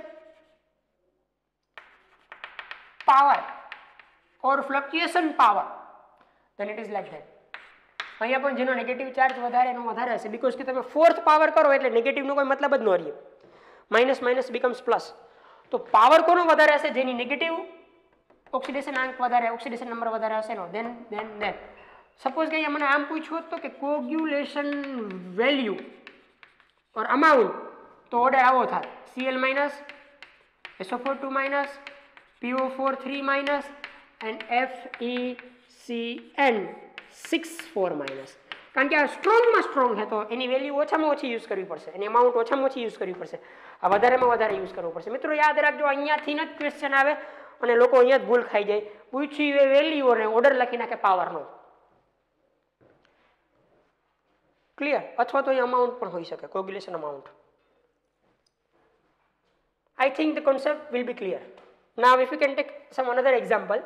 Speaker 1: power or fluctuation power, then it is like that. અહીંયા પણ જેનો negative charge વધારે એનો વધારે હશે, because કે તમે fourth power કરો એટલે નેગેટિવનો કોઈ મતલબ જ ન રહે, માઇનસ માઇનસ બીકમ્સ પ્લસ. તો પાવર કોનો વધારે હશે? જેની નેગેટિવ ઓક્સિડેશન આંક વધારે, ઓક્સિડેશન નંબર વધારે હશે નો, દેન દેન દેન સપોઝ કે અહીંયા મને આમ પૂછ્યું હતું કે કોગ્યુલેશન વેલ્યુ ઓર અમાઉન્ટ, તો ઓર્ડર આવો થાય C L minus, S O four two minus, P O four three minus and F E C N six four minus. કારણ કે આ સ્ટ્રોંગમાં સ્ટ્રોંગ છે તો એની વેલ્યુ ઓછામાં ઓછી યુઝ કરવી પડશે, એની અમાઉન્ટ ઓછામાં ઓછી યુઝ કરવી પડશે, આ વધારેમાં વધારે યુઝ કરવું પડશે. મિત્રો યાદ રાખજો, અહીંયાથી જ ક્વેશ્ચન આવે, અને લોકો અહીંયા જ ભૂલ ખાઈ જાય, પૂછ્યું એ વેલ્યુ અને ઓર્ડર લખી નાખે પાવરનો. ક્લિયર? અથવા તો અહીં અમાઉન્ટ પણ હોઈ શકે, coagulation amount. I think the concept will be clear. Now if we can take some another example.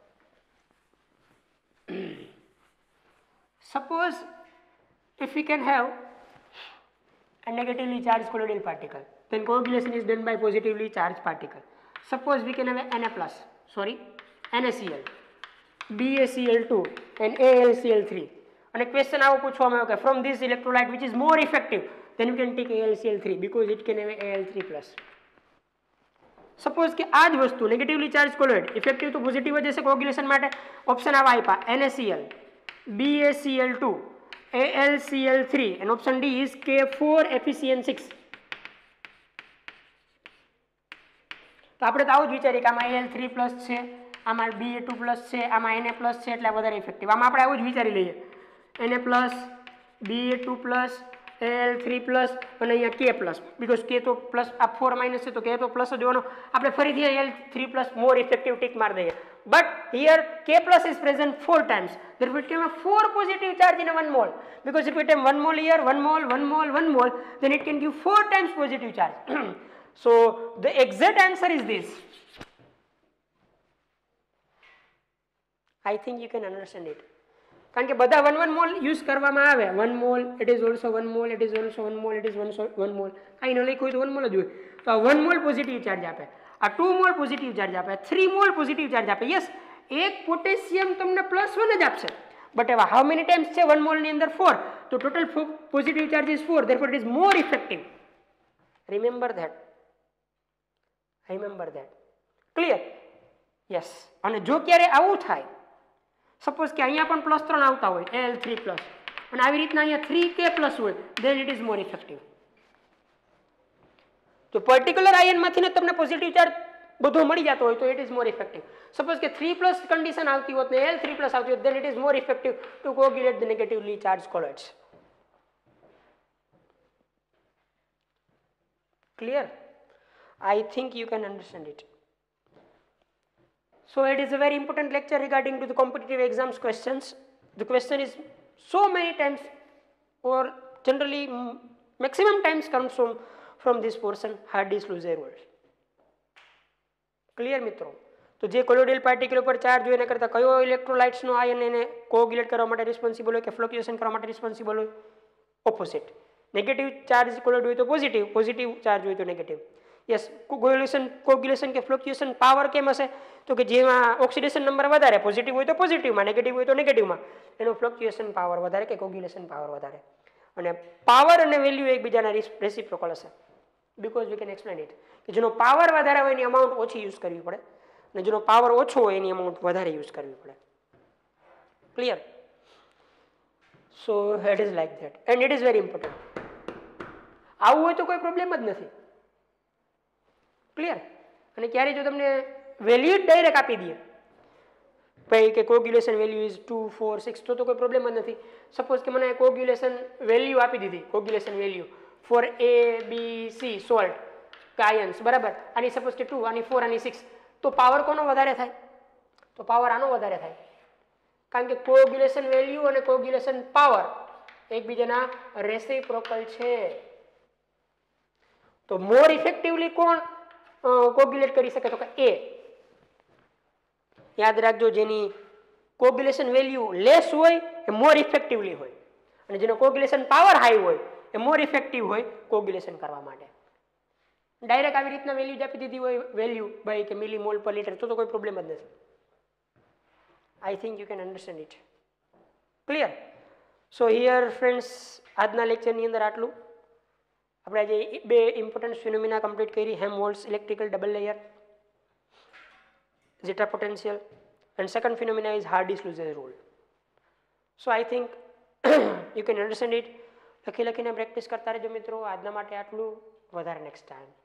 Speaker 1: Suppose if we can have a negatively charged colloidal particle, then coagulation is done by positively charged particle. Suppose we can have a Na plus, sorry, NaCl, BaCl two and AlCl three. And a question આવો પૂછવામાં આવ્યો કે from this electrolyte which is more effective, then you can take AlCl three because it can have Al three plus. સપોઝ કે આ જ વસ્તુ negatively charge colloid, effective તો પોઝિટિવ જ હશે કોગ્યુલેશન માટે. ઓપ્શન આવા આપ્યા NaCl, BaCl two, AlCl three and option D is K four F e C n six. તો આપણે તો આવું જ વિચારીએ કે આમાં Al three પ્લસ છે, આમાં Ba two પ્લસ છે, આમાં Na પ્લસ છે એટલે વધારે ઇફેક્ટિવ. આમાં આપણે આવું જ વિચારી લઈએ, Na plus, Ba two plus, Al three plus અને અહીંયા K પ્લસ, બીકોઝ K તો પ્લસ, આ four માઇનસ છે તો K તો પ્લસ જ હોવાનો. આપણે ફરીથી Al three plus more effective tick મારી દઈએ. But here K plus is present four times. Therefore it can have four positive charge in a one mole. Because if it have one mole here, one mole, one mole, one mole, then it can give four times positive charge. So the exact answer is this. I think you can understand it. કારણ કે બધા one one mall use કરવામાં આવે, one mole, it is also one mole, it is also one mole, it is one mole, કાંઈ ન લખ્યું હોય તો વન મોલ જ હોય. તો આ વન મોલ પોઝિટિવ ચાર્જ આપે, આ ટુ મોલ પોઝિટિવ ચાર્જ આપે, થ્રી મોલ પોઝિટિવ ચાર્જ આપે. યસ, એક પોટેશિયમ તમને પ્લસ વન જ આપશે, બટ એવા હાઉ મેની ટાઈમ્સ છે વન મોલની અંદર? ફોર. તો total positive charge is four, therefore it is more effective. Remember that, remember that. Clear? Yes. અને જો ક્યારે આવું થાય, સપોઝ કે અહીંયા પણ પ્લસ ત્રણ આવતા હોય, Al three પ્લસ, અને આવી રીતના અહીંયા થ્રી K પ્લસ હોય, then it is more effective. તો પર્ટિક્યુલર આયનમાંથી તમને પોઝિટિવ ચાર્જ બધો મળી જતો હોય તો it is more effective. Suppose કે થ્રી પ્લસ કન્ડિશન આવતી હોત ને Al three પ્લસ આવતી હોત, then it is more effective to coagulate the negatively charged colloids. Clear? I think you can understand it. So it is a very important lecture regarding to the competitive exams questions. The question is so many times or generally maximum times comes from from this portion, Hardy-Schleuse rule. Clear મિત્રો? તો જે કોલોઇડલ particle ઉપર charge હોય એના કરતાં કયો ઇલેક્ટ્રોલાઇટ્સનો ion એને કોગ્યુલેટ કરવા માટે રિસ્પોન્સિબલ હોય કે ફ્લક્ચ્યુએશન કરવા માટે રિસ્પોન્સિબલ હોય? ઓપોઝિટ. નેગેટિવ ચાર્જ કોલોઇડ હોય તો પોઝિટિવ, પોઝિટિવ ચાર્જ હોય તો નેગેટિવ. યસ, કોગ્યુલેશન કોગ્યુલેશન કે ફ્લક્ચ્યુએશન પાવર કેમ હશે? તો કે જેમાં ઓક્સિડેશન નંબર વધારે, પોઝિટિવ હોય તો પોઝિટિવમાં, નેગેટિવ હોય તો નેગેટિવમાં, એનો ફ્લક્ચ્યુએશન પાવર વધારે કે કોગ્યુલેશન પાવર વધારે. અને પાવર અને વેલ્યુ એકબીજાના રેસિપ્રોકલ હશે. Because we can explain it કે જેનો પાવર વધારે હોય એની અમાઉન્ટ ઓછી યુઝ કરવી પડે અને જેનો પાવર ઓછો હોય એની અમાઉન્ટ વધારે યુઝ કરવી પડે. Clear? So it is like that and it is very important. આવું હોય તો કોઈ પ્રોબ્લેમ જ નથી. ક્લિયર? અને ક્યારે જો તમને વેલ્યુ જ ડાયરેક્ટ આપી દઈએ ભાઈ કે coagulation value is two four six તો તો કોઈ પ્રોબ્લેમ જ નથી. સપોઝ કે મને કોગ્યુલેશન વેલ્યુ આપી દીધી, coagulation value for A B C salt cations, બરાબર, આની સપોઝ કે ટુ, આની ફોર, આની સિક્સ, તો પાવર કોનો વધારે થાય? તો પાવર આનો વધારે થાય, કારણ કે કોગ્યુલેશન વેલ્યુ અને કોગ્યુલેશન પાવર એકબીજાના રેસિપ્રોકલ છે. તો મોર ઇફેક્ટિવલી કોણ કોગ્યુલેટ કરી શકે? તો કે એ. યાદ રાખજો, જેની કોગ્યુલેશન વેલ્યુ લેસ હોય એ મોર ઇફેક્ટિવલી હોય અને જેનો કોગ્યુલેશન પાવર હાઈ હોય એ મોર ઇફેક્ટિવ હોય કોગ્યુલેશન કરવા માટે. ડાયરેક્ટ આવી રીતના વેલ્યુ જ આપી દીધી હોય વેલ્યુ બાય કે મિલી મોલ પર લીટર તો તો કોઈ પ્રોબ્લેમ જ નથી. I think you can understand it. Clear? So here friends, આજના લેક્ચરની અંદર આટલું. આપણે આજે બે ઇમ્પોર્ટન્ટ ફિનોમિના કમ્પ્લીટ કરી, Helmholtz electrical double layer, zeta potential, and second phenomena is Hardy-Schleuse rule. So I think you can understand it. લખી લખીને પ્રેક્ટિસ કરતા રહેજો મિત્રો. આજના માટે આટલું, વધારે નેક્સ્ટ ટાઈમ.